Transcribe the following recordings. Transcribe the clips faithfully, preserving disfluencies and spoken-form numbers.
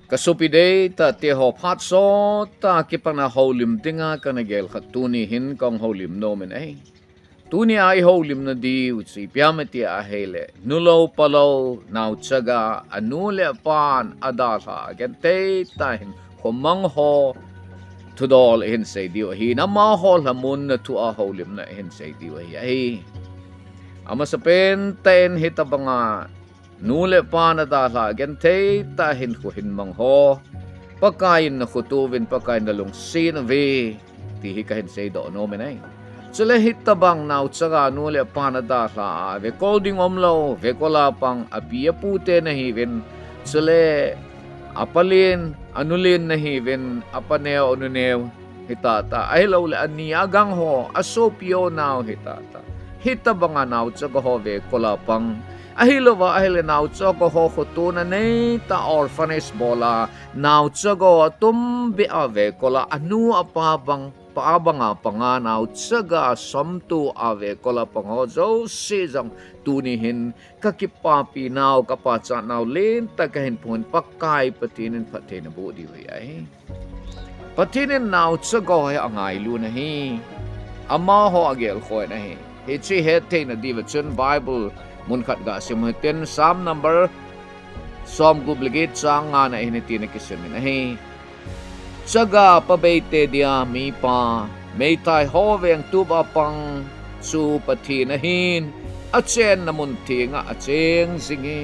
kasupide ta te ho phat so ta kipana holim tinga kanagel khatuni hin kong holim no men ai tuni ai holim na di uchi pyamati a hele nulo palo NAOCHAGA anule pan adala gente ta hin khomang ho tudol hin say diwa hi na ma ho lamun na tu a holim na hin say diwa hi ai ama sa pen ten hitabanga nule pana dala gente ta hin ko hin mang ho pakain na khutuvin pakain na lung sin ve ti hi ka hin say do no men ai sele hitabang NAOCHAGA nule pana dala ve colding omlo ve kola pang apia pute na hivin sele apalin anulin na hivin apaneo onuneo hitata ay lawle ani agang ho asopio now hitata hitabanga NAOCHAGA ho ve kola pang ahilo wa ahile NAOCHAGA ho khutuna nei ta orphanage bola NAOCHAGA tum be ave kola anu apabang paabanga panga NAOCHAGA somtu ave kola pango zo sejang tunihin kakipapi naw kapacha naw len takahin pun pakai patinin patena bu di ai patinin NAOCHAGA ho angai lu na hi ama ho agel khoi na hi he chi he te na division Bible mun khat ga sim ten sam number som gubligit sang nga na hinitin kisim na hi chaga pabeite dia mi pa may tai hoveng tuba pang su pati na hin achen na munti nga acheng singi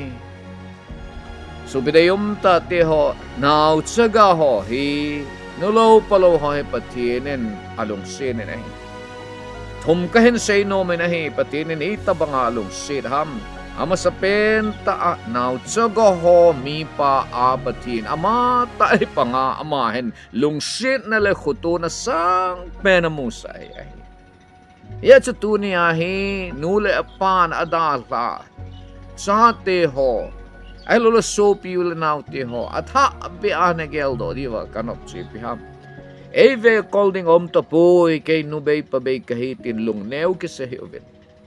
so bidayum ta te ho NAOCHAGA ho hi nulo palo ho he patinin alung sin na hi thum kahin say no men na hi patinin itabanga alung sin ham ama sa pen ta NAOCHAGA ho mi pa apatin ama ta panga ama hen lungsit na le khutu na sang penamusay ay ya chutuni ahi nule apan adala sate ho ay lolo sopi ul nauti ho atha be anagel do diwa kanop chipi ham eve colding om to boy kay nubay pabay kahitin lungneo kisahiovin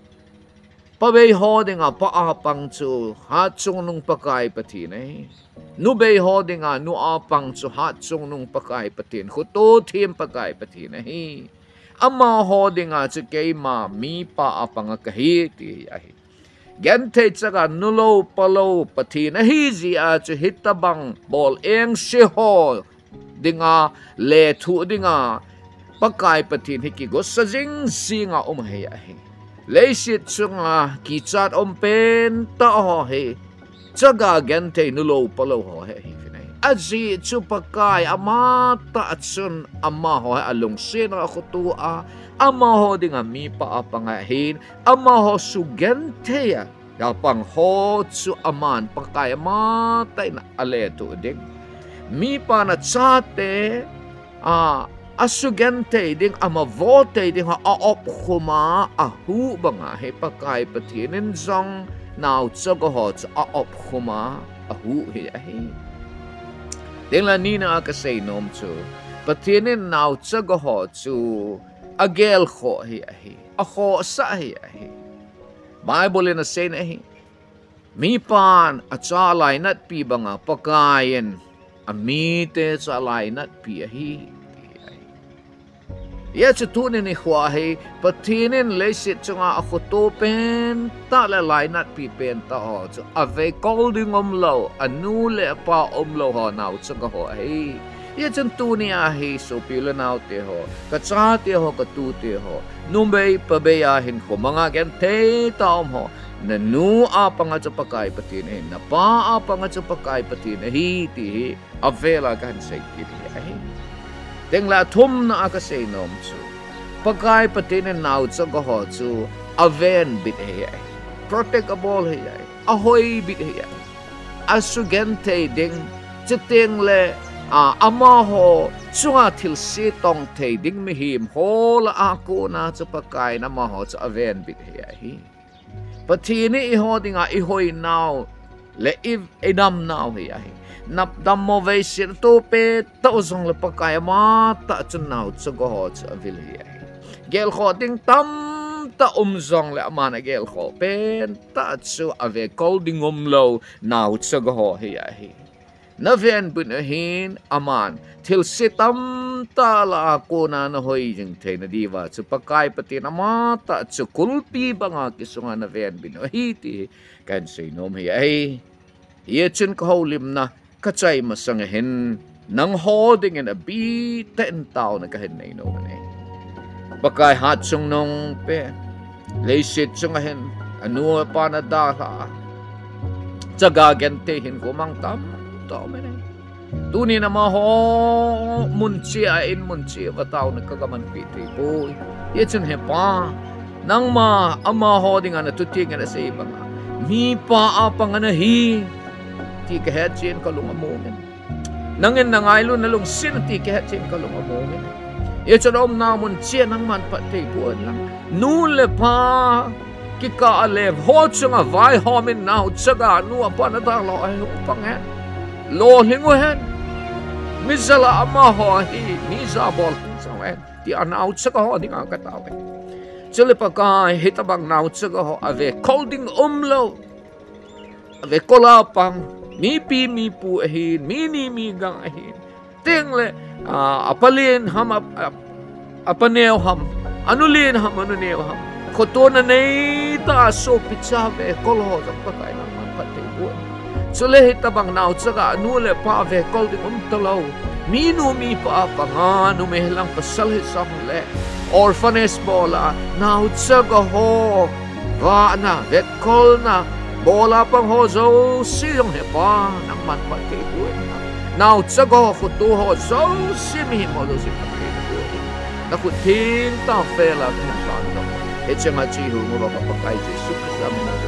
pabay hoding a paapang chu hatsung nung pakai patin eh nubay hoding a nuapang chu hatsung nung pakai patin khuto thim pakai patin eh ama hoding a chu kay ma mi paapang kahiti ahi gente chaga nulo palo patin ahi zi a chu hitabang bol eng she ho dinga le thu dinga pakai patin hiki go sajing singa um he ahi leisit sunga kichat ompen ta ho he chaga gente nulo palo ho he finai aji chupakai ama ta chun ama ho alung sin a khutu a ama ho dinga mi pa apanga hin ama ho su gente ya ya pang ho chu aman pakai ama ta na ale tu ding mi pa na chate a asugente ding ama vote ding a op khuma a hu banga he pakai patinin zong NAOCHAGA ho a op khuma a hu he he ding la nina ka say nom chu patinin NAOCHAGA ho chu agel kho he he a kho sa he he Bible in a say na he mi pan a chalai nat pi banga pakayen amite chalai nat pi he ya chutunin ni khwahi patinin lesit chunga akhuto pen ta la lainat pi pen ta ho chu ave colding omlo anule pa omlo ho NAOCHAGA ho hi ya chantuni a hi so pila naw te ho ka cha te ho ka tu te ho numbei pabeya hin ko mga gen te ta om ho na nu a panga chu pakai patin na pa a panga chu pakai patin hi ti avela kan say ki hi deng la thum na aka say nom chu pakai patinin NAOCHAGA ho chu aven bit he protectable he ahoy bit he asugente ding chiteng le a ama ho chunga thil si tong the ding mi him hol ako na chu pakai na ma ho chu aven bit he hi patini i ho dinga i hoi now le if edam now he hi nap dam mo ve sir to pe ta uzong le pakai ma ta chun NAOCHAGA ho chu avil hi gel kho ding tam ta umzong le amana gel kho pen ta chu ave colding um lo NAOCHAGA ho hi hi na ven bun hin aman thil sitam ta la ko na na hoi jing the na diwa chu pakai pati na mata chu kulpi banga kisunga na ven bin hi ti kan sei nom hi ai ye chun ko lim na ka chai ma sang hen nang holding in a bi ten tao na ka hen nei no ne pakai hat chung nong pe le sit chung hen anu pa na da la chaga gente hin ko mang tam to me ne tu ni na ma ho mun chi a in mun chi wa tao na ka gaman pi ti po ye chun he pa nang ma ama holding ana tu ti ngana sei bang mi pa a pang ana hi ti ka het chen ka lunga mo men nangin na ngai lu na lung sin ti ka het chen ka lunga mo men ye chun om na mun chi nang man pa ti po lang nu le pa ki ka ale ho chunga vai ho min nau chaga nu pa na da lo ai pang he lo hingu hen mizala ama ho hi mi za bol so en ti anau chaga ho ding ka ta we chule pa ka hitabang nau chaga ho ave colding umlo ave kola pang mi pi mi pu hin mi ni mi gang hin ting le apalin ham apaneo ham anulin ham anuneo ham khotona nei ta so pizza ve kolho jam pa kai na man patte bu chule hitabang nau chaga nu le pa ve colding um talo mi nu mi pa pa nga nu me lang pasal hi sam le orphans bola nau chaga ho va na ve kol na bola pang ho zo siong he pa nang man pa ke bu nau chaga ho tu ho zo si mi mo do si pa ke bu na ku tin ta fe la ke san do e chama chi hu mo ba pa kai jesu ka mi na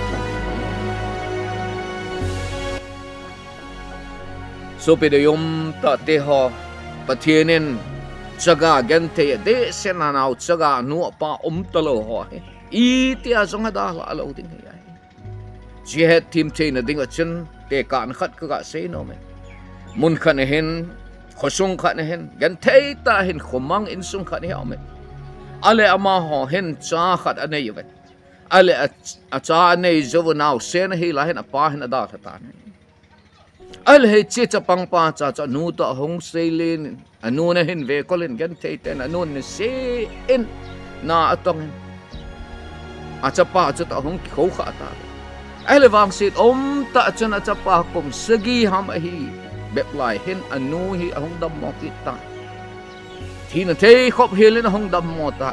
so pe de yom ta te ho pathienen chaga gan te de sena nau chaga nu pa um talo ho i ti a zong da la lo ding ya ji het tim te na ding a chen te kan khat ka se no me mun khan hen khosung khan hen gan te ta hen khomang in sung khan he ame ale ama ho hen cha khat anei vet ale a cha anei zo nau sen hi la hen a pa hen da ta ne al he che cha pang pa cha cha nu ta hong seilin anu na hin ve kolin gan te ten anu ne se in na atong a cha pa cha ta hong khou kha ta ai le wang sit om ta chen a cha pa kum sagi ham hi bep lai hin anu hi hong dam mo ki ta thi na te khop hilin hong dam mo ta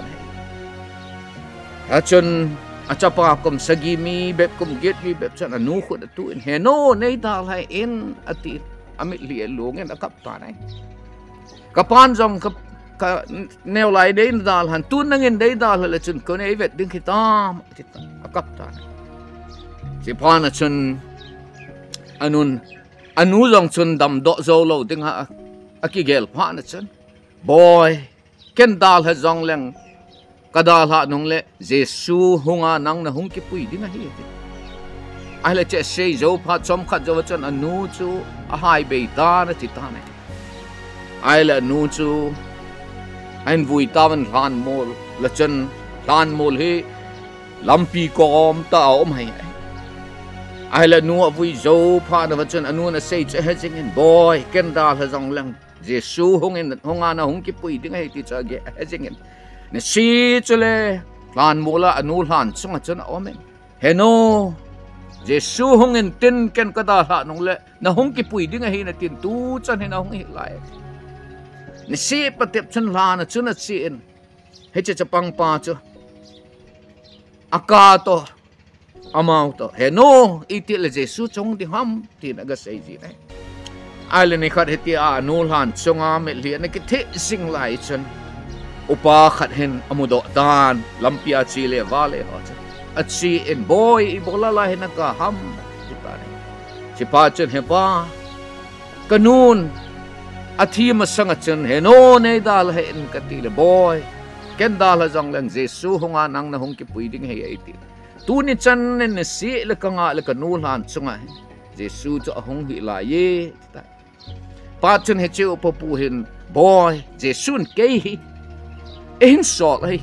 a chen a cha pa kum sagi mi bep kum get mi bep chen anu khut tu in he no nei da lai in ati amit li luong en akap ta nai kapan jong ka ka neo lai dei dal han tu nangin dei dal la chen ko nei vet ding kitam kita akap ta si pa na chen anun anu long chen dam do zo lo ding ha akigel pa na chen boy ken dal ha jong leng kadal ha nong le jesu hunga nang na hung ki pui ding hi ai la che sei zo pha chom khat zo chen anu chu a hai be ta na ti ta ne ai la nu chu ein vui ta van ran mol la chen ran mol hi lampi kom ta om hai ai la nu vui zo pha na chen anu na sei che he jing in boy ken dal ha jong lang jesu hung in hunga na hung ki pui ding hai ti cha ge he jing in ne si chule ran mola anu han chung chen omen he no jesu hung in tin ken ka da ha nong le na hung ki pui ding hi na tin tu chan he na hung hi lai ni si patep chen la na chuna si in he che chapang pa chu aka to amau to he no iti le jesu chong di ham ti na ga sei ji ne ai le ni khat he ti a nu han chunga me li na ki the sing lai chen upa khat hen amudo dan lampia chi le vale ho at si in boy ibola la hen ka ham ti ta ne chi pa chen he pa kanun athi ma sang chen he no ne dal he in ka ti le boy ken dal ha jong lang jesu hunga nang na hung ki pui ding he ai ti tu ni chan ne si le ka nga le ka nu han chunga jesu cho hung hi la ye ta pa chen he chiu po pu hin boy jesu ke hi in so lai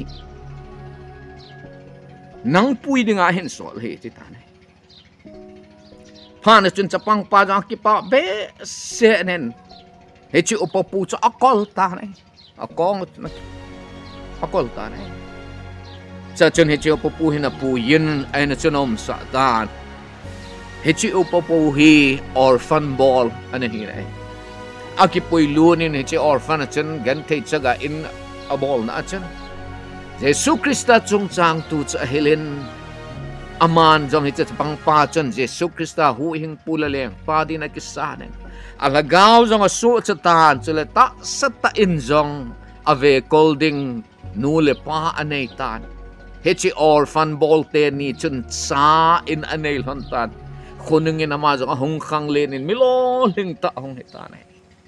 nang pui ding a hin so lai ti ta ne hana chun chapang pa jang ki pa be se nen he chi upapu cha akol ta nei akong akol ta nei cha chun he chi upapu hina pu yin ai na chunom sa dan he chi upapu hi orphan ball ana hi nei aki pui lunin he chi orphan chun gan thei chaga in a ball na chun Jesu Krista chung chang tu cha helin aman jong hi cha pang pa chun Jesu Krista hu hing pula leng pa din na kisanen alagaw jong asu cha tan chule ta sata in jong ave colding nule pa anei tan he chi orphan ball te ni chun sa in anei hon tan khunungin ama jong hong khang len in milo ling ta hong heta nei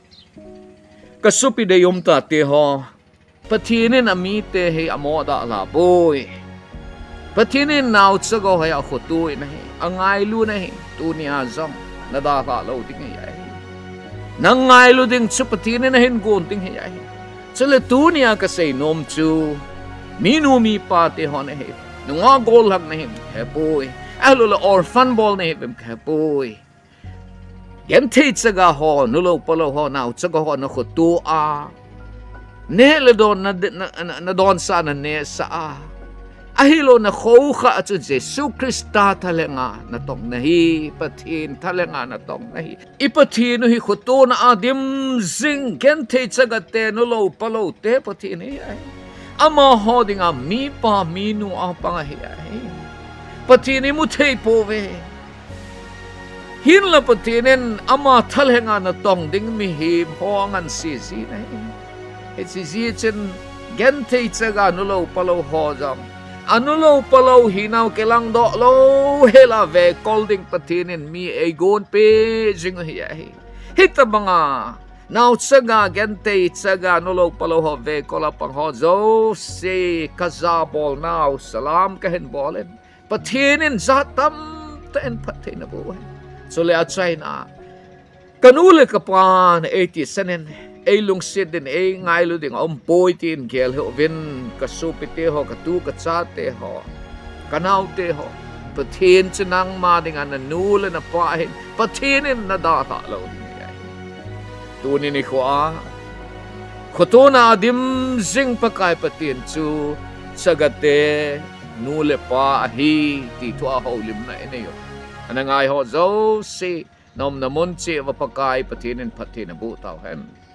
kasupi de yom ta te ho patinin amite he amoda la boy patinin naw chago he a khotu na he angai lu na he tu ni a zam na da ka lo ding he ai nangai lu ding chu patinin na hin gon ding he ai chale tu ni a ka sei nom chu minu mi pa te hon he nunga gol hak na he he boy alo la orphan ball na he bem he boy Gen te chaga ho nulo palo ho naw chaga ho na khotu a ne le don na na don sa na ne sa a ahilo na kho kha chu Jesu Krista thalenga na tong na hi pathin thalenga na tong na hi ipathin hi khoto na adim zing gen te chaga te nulo palo te pathin hi ai ama hodinga mi pa mi nu a panga hi ai pathin mu thei po ve hin la patinen ama thalenga na tong ding mi hi hongan si si na hi it is chen gen te chaga nulo palo ho jam anulo palo hinaw kelang do lo hela ve colding patinin mi e gon pe jing hi ai hita banga naw chaga gen te chaga nulo palo ho ve kola pang ho zo se kazabol naw salam ka hen bolen patinin zatam ten patin na bo so le at China kanule kapan eighty senen ay lungsid din ay ngaylo din om boy tin kel ho vin kasupite ho katu katsate ho kanaw te ho pathin chinang ma ding an nula na pahin pathinin na data lo ni tunin ni khwa khotona dim zing pakai patin chu sagate nule pa hi ti thua ho lim na eneyo anangay ho zo si nom namon chi vapakai patinin pathin bu taw hem